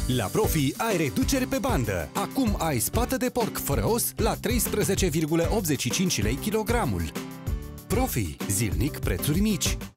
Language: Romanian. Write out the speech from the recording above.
La Profi ai reducere pe bandă. Acum ai spată de porc fără os la 13,85 lei kilogramul. Profi. Zilnic prețuri mici.